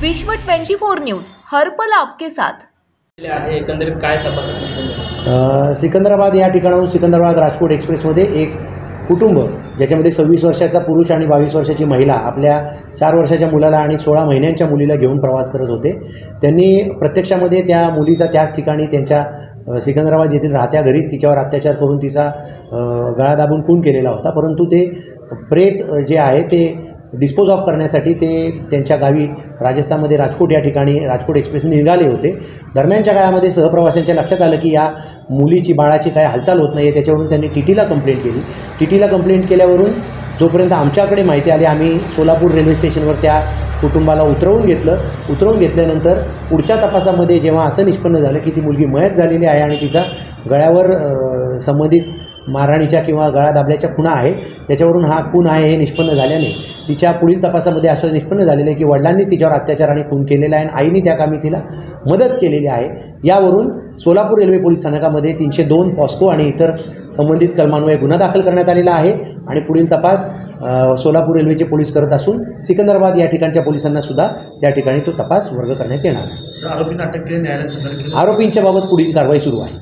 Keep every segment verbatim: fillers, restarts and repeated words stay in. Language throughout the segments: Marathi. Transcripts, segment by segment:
विश्व चोवीस न्यूज हर पल आपके साथ आहे। एकंदरीत काय तपासात सिकंदराबाद या ठिकाणाहून सिकंदराबाद राजकोट एक्सप्रेसमध्ये एक कुटुंब ज्याच्यामध्ये सव्वीस वर्षाचा पुरुष आणि बावीस वर्षाची महिला आपल्या चार वर्षाच्या मुलाला आणि सोळा महिन्यांच्या मुलीला घेऊन प्रवास करत होते। त्यांनी प्रत्यक्षामध्ये त्या मुलीचा त्याच ठिकाणी त्यांच्या सिकंदराबाद येथील राहत्या घरीच तिच्यावर अत्याचार करून तिचा गळा दाबून खून केलेला होता। परंतु ते प्रेत जे आहे ते डिस्पोज ऑफ करण्यासाठी ते त्यांच्या गावी राजस्थानमध्ये राजकोट या ठिकाणी राजकोट एक्सप्रेसने निघाले होते। दरम्यानच्या काळामध्ये सहप्रवाशांच्या लक्षात आलं की या मुलीची बाळाची काय हालचाल होत नाही आहे, त्याच्यावरून त्यांनी टीटीला कंप्लेंट केली। टीटीला कंप्लेंट केल्यावरून जोपर्यंत आमच्याकडे माहिती आली आम्ही सोलापूर रेल्वे स्टेशनवर त्या कुटुंबाला उतरवून घेतलं। उतरवून घेतल्यानंतर पुढच्या तपासामध्ये जेव्हा असं निष्पन्न झालं की ती मुलगी मयत झालेली आहे आणि तिचा गळ्यावर संबंधित मारहाणीच्या किंवा गळा दाबल्याच्या खुणा आहे, त्याच्यावरून हा खून आहे हे निष्पन्न झाल्याने तिच्या पुढील तपासामध्ये असं निष्पन्न झालेलं आहे की वडिलांनीच तिच्यावर अत्याचार आणि खून केलेला आहे आणि आईने त्या कामी तिला मदत केलेली आहे। यावरून सोलापूर रेल्वे पोलीस स्थानकामध्ये तीनशे दोन पॉस्को आणि इतर संबंधित कलमान्वये गुन्हा दाखल करण्यात आलेला आहे आणि पुढील तपास सोलापूर रेल्वेचे पोलीस करत असून सिकंदराबाद या ठिकाणच्या पोलिसांना सुद्धा त्या ठिकाणी तो तपास वर्ग करण्यात येणार आहे। आरोपींना अटक केली, न्यायालयात आरोपींच्या बाबत पुढील कारवाई सुरू आहे।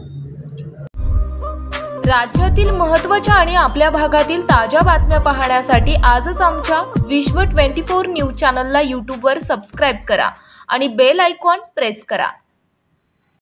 राज्यातील महत्त्वाच्या आणि आपल्या भागातील ताज्या बातम्या पाहण्यासाठी आजच आमच्या विश्व चोवीस न्यूज चॅनलला यूट्यूबवर सबस्क्राईब करा आणि बेल आयकॉन प्रेस करा।